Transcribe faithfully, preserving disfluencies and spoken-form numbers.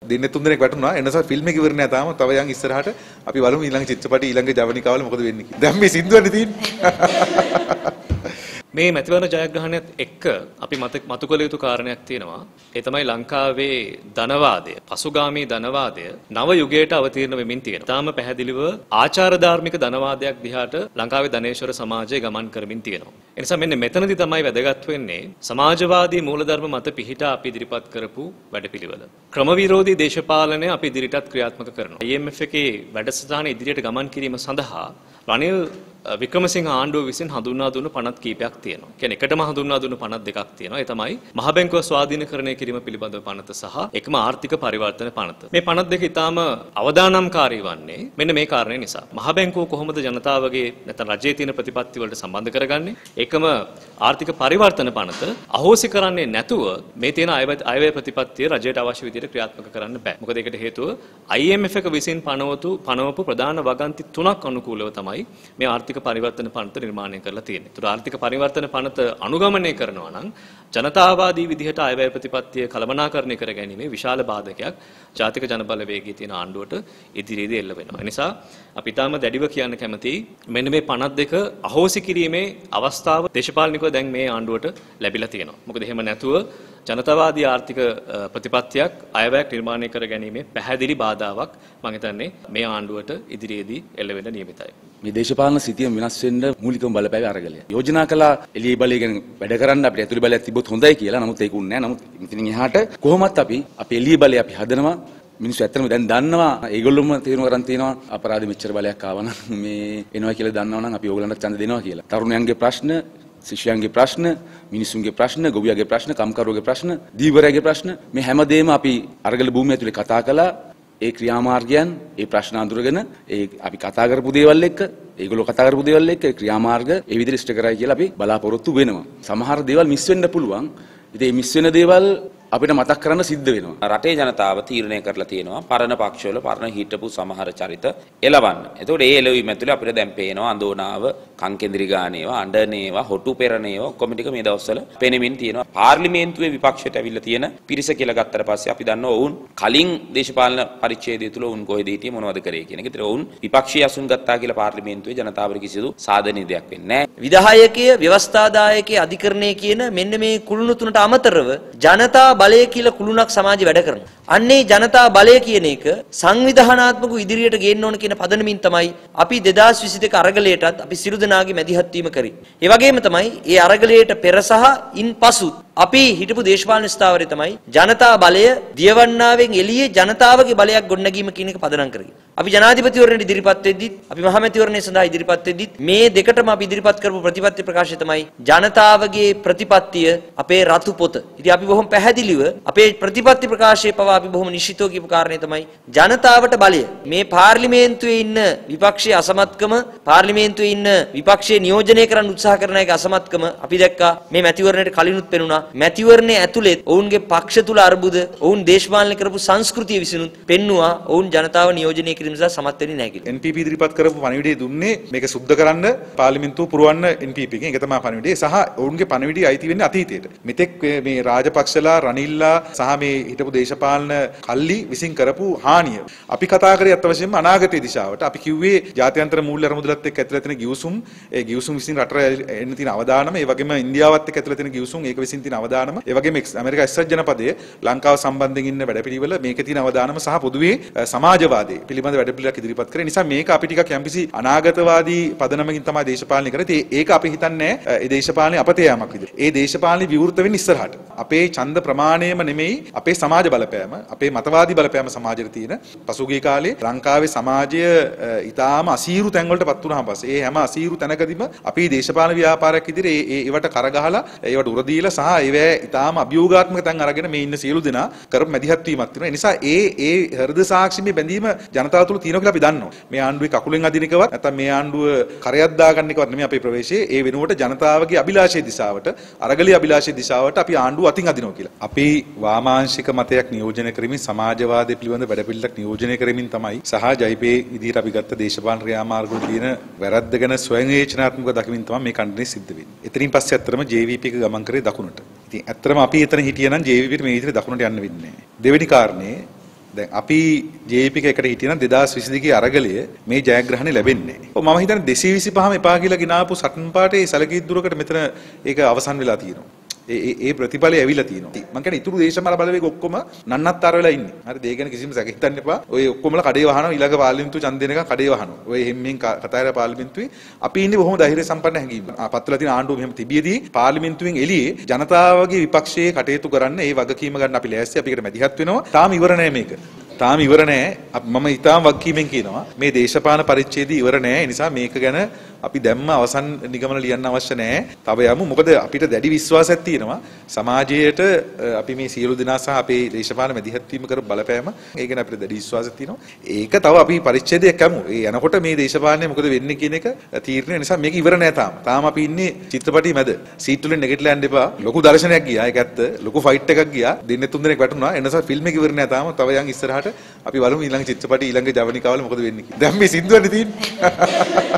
දෙන්නේ තුන් දෙනෙක් වැටුණා. එනසා ෆිල්ම් එක ඉවර නෑ තාම. තව යන් ඉස්සරහට අපි බලමු ඊළඟ චිත්‍රපටි ඊළඟ ජවනිකාවල මොකද වෙන්නේ කියලා. දැන් මේ සින්දුවනේ තියෙන්නේ. මේ මැතිවරණ ජයග්‍රහණයත් එක්ක අපි මතු කළ යුතු කාරණයක් තියෙනවා. ඒ තමයි ලංකාවේ ධනවාදය, පසුගාමී ධනවාදය නව යුගයට අවතීර්ණ වෙමින් තියෙනවා. තාම පැහැදිලිව ආචාර ධාර්මික ධනවාදයක් දිහාට ලංකාවේ ධනේශ්වර සමාජය ගමන් කරමින් තියෙනවා. ඒ නිසා මෙන්න මෙතනදී තමයි වැදගත් වෙන්නේ සමාජවාදී මූලධර්ම මත පිහිටා අපි ඉදිරිපත් කරපු වැඩපිළිවෙල. ක්‍රමවිරෝධී දේශපාලනය අපි ඉදිරියටත් ක්‍රියාත්මක කරනවා. I M F එකේ වැඩසටහන ඉදිරියට ගමන් කිරීම සඳහා රනිල් වික්‍රමසිංහ ආණ්ඩුව විසින් හඳුන්වා දුන්න පනත් කීපයක් තියෙනවා. කියන්නේ එකටම හඳුන්වා දුන්න පනත් දෙකක් තියෙනවා. ඒ තමයි මහ බැංකුව ස්වාධීනකරණය කිරීම පිළිබඳව පනත සහ එකම ආර්ථික පරිවර්තන පනත. මේ පනත් දෙක ඉතාම අවදානම්කාරී වන්නේ මෙන්න මේ කාරණේ නිසා. මහ බැංකුව කොහොමද ජනතාවගේ නැත්නම් රජයේ තියෙන ප්‍රතිපත්ති වලට සම්බන්ධ කරගන්නේ? එකම ආර්ථික පරිවර්තන පනත අහෝසි කරන්නේ නැතුව මේ තියෙන අයවැය ප්‍රතිපත්තිය රජයට අවශ්‍ය විදිහට ක්‍රියාත්මක කරන්න බෑ. මොකද ඒකට හේතුව I M F එක විසින් පනවතු පනවපු ප්‍රධාන වගන්ති තුනක් අනුකූලව තමයි මේ ආර්ථික පරිවර්තන පනත නිර්මාණය කරලා තියෙන්නේ. ඒතර ආර්ථික පරිවර්තන පනත අනුගමනය කරනවා නම් ජනතාවාදී විදිහට අයවැය ප්‍රතිපත්තිය කළමනාකරණය කර ගැනීමේ විශාල බාධකයක් ජාතික ජනබලවේගයේ තියෙන ආණ්ඩුවට ඉදිරියේදී එල්ල වෙනවා. ඒ නිසා අපි තාම දැඩිව කියන්න කැමතියි මෙන්න මේ පනත් දෙක අහෝසි කිරීමේ අවස්ථාව දේශපාලනිකව දැන් මේ ආණ්ඩුවට ලැබිලා තියෙනවා. මොකද එහෙම නැතුව ජනතාවාදී ආර්ථික ප්‍රතිපත්තියක් අයවැයක් නිර්මාණය කර ගැනීමේ පැහැදිලි බාධාවක් මම හිතන්නේ මේ ආණ්ඩුවට ඉදිරියේදී එල්ල වෙන්න නියමිතයි. මේ දේශපාලන සිතියම වෙනස් වෙන්න මූලිකම බලපෑවේ අරගලය. යෝජනා කළා එළිය බලය ගැන වැඩ කරන්න අපිට ඇතුළේ බලයක් තිබ්බොත් හොඳයි කියලා. නමුත් ඒක උන්නේ නැහැ. නමුත් ඉතින් එහාට කොහොමත් අපි අපේ එළිය බලය අපි හදනවා. මිනිස්සු ඇත්තටම දැන් දන්නවා ඒගොල්ලොම තීරණ කරන් තියෙනවා අපරාධ මෙච්චර බලයක් ආවනම් මේ එනවා කියලා දන්නවනම් අපි ඕගොල්ලන්ට ඡන්ද දෙනවා කියලා. තරුණයන්ගේ ප්‍රශ්න, ශිෂ්‍යයන්ගේ ප්‍රශ්න, මිනිසුන්ගේ ප්‍රශ්න, ගොවියාගේ ප්‍රශ්න, කම්කරුවගේ ප්‍රශ්න, දීවරයාගේ ප්‍රශ්න මේ හැමදේම අපි අරගල භූමිය ඇතුලේ කතා කළා. ඒ ක්‍රියාමාර්ගයන්, ඒ ප්‍රශ්න අඳුරගෙන ඒ අපි කතා කරපු දේවල් එක්ක, ඒගොල්ලෝ කතා කරපු දේවල් එක්ක ක්‍රියාමාර්ග ඒ විදිහට ඉෂ්ට කරයි කියලා අපි බලාපොරොත්තු වෙනවා. සමහර දේවල් මිස් වෙන්න පුළුවන්. ඉතින් මේ මිස් වෙන දේවල් අපිට මතක් කරන්න සිද්ධ වෙනවා. රටේ ජනතාව තීරණය කරලා තියෙනවා පරණ පක්ෂවල පරණ හිටපු සමහර චරිත එලවන්න. එතකොට ඒ එලවීම ඇතුලේ අපිට දැන් පේනවා අඳෝනාව, කංකෙන්දිරි ගානේවා, අඬනේවා, හොටු පෙරණේවා ඔක්කොම ටික මේ දවස්වල පෙනෙමින් තියෙනවා. පාර්ලිමේන්තුවේ විපක්ෂයට ඇවිල්ලා තියෙන පිරිස කියලා ගත්තට පස්සේ අපි දන්නවා ඔවුන් කලින් දේශපාලන පරිච්ඡේදය තුල ඔවුන් කොහෙද හිටියේ මොනවද කරේ කියන එක. ඒතර ඔවුන් විපක්ෂීය අසුන් ගත්තා කියලා පාර්ලිමේන්තුවේ ජනතාවට කිසිදු සාධනීය දෙයක් වෙන්නේ නැහැ. විධායකය, ව්‍යවස්ථාදායකය, අධිකරණය කියන මෙන්න මේ කුළුණු තුනට අමතරව ජනතා බලය කියලා කුළුණක් සමාජේ වැඩ කරනවා. අන්නේ ජනතා බලය කියන එක සංවිධානාත්මක ඉදිරියට ගේන්න ඕන කියන පදනමින් තමයි අපි දෙදාස් විසි දෙක අරගලයටත් අපි සියලු දෙනාගේ මැදිහත් වීම කරේ. ඒ වගේම තමයි ඒ අරගලයට පෙර සහ ඉන් පසු අපි හිටපු දේශපාලන ස්ථාවරය තමයි ජනතා බලය දියවන්නාවෙන් එළියේ ජනතාවගේ බලයක් ගොඩනැගීම කියන එක පදනම් කරගෙන. අපි ජනාධිපතිවරණයට ඉදිරිපත් වෙද්දිත් අපි මහමැතිවරණය සඳහා ඉදිරිපත් වෙද්දිත් මේ දෙකටම අපි ඉදිරිපත් කරපු ප්‍රතිපත්ති ප්‍රකාශය තමයි ජනතාවගේ ප්‍රතිපත්තිය අපේ රතු පොත. ඉතින් අපි බොහොම පැහැදිලිව අපේ ප්‍රතිපත්ති ප්‍රකාශයේ පවා අපි බොහොම නිශ්චිතව කියපු කාරණේ තමයි ජනතාවට බලය. මේ පාර්ලිමේන්තුවේ ඉන්න විපක්ෂයේ අසමත්කම, පාර්ලිමේන්තුවේ ඉන්න විපක්ෂයේ නියෝජනය කරන්න උත්සාහ කරන අයගේ අසමත්කම අපි දැක්කා මේ මැතිවරණයට කලිනුත් පෙනුණා. මැතිවරණයේ ඇතුළේ ඔවුන්ගේ පක්ෂ තුල අර්බුද, ඔවුන් දේශපාලනය කරපු සංස්කෘතිය විසිනුත් පෙන්නවා ඔවුන් ජනතාව නියෝජනය කිරීම නිසා සමත් වෙන්නේ නැහැ කියලා. N P P ඉදිරිපත් කරපු පණිවිඩය දුන්නේ මේක සුද්ධ කරන්න පාර්ලිමේන්තුව පුරවන්න N P P එකෙන්. ඒක තමයි පණිවිඩය. සහ ඔවුන්ගේ පණිවිඩය අයිති වෙන්නේ අතීතයට. මෙතෙක් මේ රාජපක්ෂලා, රනිල්ලා සහ මේ හිටපු දේශපාලන කල්ලි විසින් කරපු හානිය අපි කතා කරේ අත් වශයෙන්ම අනාගතයේ දිශාවට. අපි කිව්වේ ජාත්‍යන්තර මූල්‍ය අරමුදලත් එක්ක ඇතුළත් වෙන ගිවිසුම්, ඒ ගිවිසුම් විසින් රටට එන්න තියෙන අවදානම, ඒ වගේම ඉන්දියාවත් එක්ක ඇතුළත් වෙන ගිවිසුම් ඒක විසින් තියෙන අවදානම, ඒ වගේම ඇමරිකා එක්සත් ජනපදයේ ලංකාව සම්බන්ධයෙන් ඉන්න වැඩපිළිවෙල මේකේ තියෙන අවදානම සහ පොදුවේ සමාජවාදයේ පිළිබඳ වැඩපිළිවෙලක් ඉදිරිපත් කරේ. නිසා මේක අපි ටිකක් යම්කිසි අනාගතවාදී පදනමකින් තමයි දේශපාලනය කරේ. ඒක අපි හිතන්නේ ඒ දේශපාලනයේ අපතේ යාමක් විදිහට. ඒ දේශපාලනයේ විවෘත වෙන්නේ ඉස්සරහට. අපේ ඡන්ද ප්‍රමාණයම නෙමෙයි අපේ සමාජ බලපෑම, අපේ මතවාදී බලපෑම සමාජයට තියෙන. පසුගිය කාලේ ලංකාවේ සමාජය ඊටාම අසීරු තැන් වලට පත් වුණාම පස්සේ ඒ හැම අසීරු තැනකදීම අපි දේශපාලන ව්‍යාපාරයක් ඉදිරියේ ඒ ඒවට කරගහලා ඒවට උර දීලා සහ ඒවැ ඊටාම අභියෝගාත්මක තැන් අරගෙන මේ ඉන්න සියලු දෙනා කරපු මැදිහත් වීමක් තියෙනවා. ඒ නිසා ඒ ඒ හෘද සාක්ෂිමේ බැඳීම ජනතාව තුළ තියෙනවා කියලා අපි දන්නවා. මේ ආණ්ඩුවේ කකුලෙන් අදිනකවත් නැත්නම් මේ ආණ්ඩුව කරයක් දාගන්න එකවත් නෙමෙයි අපේ ප්‍රවේශයේ. ඒ වෙනුවට ජනතාවගේ අභිලාෂයේ දිශාවට, අරගලයේ අභිලාෂයේ දිශාවට අපි ආණ්ඩුව අතින් අදිනවා කියලා. අපි වාමාංශික මතයක් නියෝජනය කරමින් සමාජවාදයේ පිළිබඳ වැඩපිළිවෙලක් නියෝජනය කරමින් තමයි සහ ජයිපේ විදිහට අපි ගත්ත දේශපාලන ක්‍රියාමාර්ග වල තියෙන වැරද්ද ගැන ස්වයං ඒචනාත්මකව දකිමින් තමයි මේ කණ්ඩායම සිද්ධ වෙන්නේ. එතනින් පස්සේ අත්‍තරම J V P එක ගමන් කරේ දකුණට. ඉතින් ඇත්තටම අපි එතන හිටියනම් J V P ට මේ විදිහට දකුණට යන්න වෙන්නේ නැහැ. දෙවෙනි කාරණේ දැන් අපි ජේ වී පී එක එකට හිටියනම් දෙදාස් විසි දෙකේ අරගලය මේ ජයග්‍රහණය ලැබෙන්නේ නැහැ. මම හිතන්නේ දෙසිය විසිපහම එපා කියලා ගినాපු සටන් පාටේ සැලකිලිදුරකට මෙතන ඒක අවසන් වෙලා තියෙනවා. ඒ ඒ ප්‍රතිඵලය ඇවිල්ලා තියෙනවා. මම කියන්නේ ඉතුරු දේශපාලන බලවේග ඔක්කොම නන්නත්තර වෙලා ඉන්නේ. හරිද? ඒ ගැන කිසිම සැක හිතන්න එපා. ඔය ඔක්කොමලා කඩේ වහනවා ඊළඟ පාර්ලිමේන්තුව ඡන්ද දෙනකන් කඩේ වහනවා. ඔය හැම්මෙන් කතායර පාර්ලිමේන්තුවේ අපි ඉන්නේ බොහොම ධෛර්ය සම්පන්න හැඟීමක්. පත්වලා තියෙන ආණ්ඩුව මෙහෙම තිබියදී පාර්ලිමේන්තුවෙන් එළියේ ජනතාවගේ විපක්ෂයේ කටයුතු කරන්න ඒ වගකීම ගන්න අපි ලෑස්ති. අපි ඒකට මැදිහත් වෙනවා. තාම ඉවර නෑ මේක. තාම ඉවර නෑ. මම ඊටාම් වගකීමෙන් කියනවා මේ දේශපාලන පරිච්ඡේදය ඉවර නෑ. ඒ නිසා මේක ගැන අපි දැම්ම අවසන් නිගමන ලියන්න අවශ්‍ය නෑ. තව යමු. මොකද අපිට දැඩි විශ්වාසයක් තියෙනවා සමාජයට අපි මේ සියලු දෙනා සහ අපේ දේශපාලන මැදිහත් වීම කර බලපෑම ඒ ගැන අපිට දැඩි විශ්වාසයක් තියෙනවා. ඒක තව අපි පරිච්ඡේදයක් යමු. ඒ යනකොට මේ දේශපාලනේ මොකද වෙන්නේ කියන එක තීරණය නිසා මේක ඉවර නෑ තාම. තාම අපි ඉන්නේ චිත්‍රපටි මැද. සීට් වලින් නැගිටලා යන්න එපා. ලොකු දර්ශනයක් ගියා. ඒක ඇත්ත. ලොකු ෆයිට් එකක් ගියා. දෙන්නේ තුන් දෙනෙක් වැටුණා. ඒ නිසා ෆිල්ම් එක ඉවර නෑ තාම. තව යන් ඉස්සරහට අපි බලමු ඊළඟ චිත්‍රපටි ඊළඟ ජවනිකාවල මොකද වෙන්නේ කියලා. දැන් මේ සින්දුවනේ තියෙන්නේ.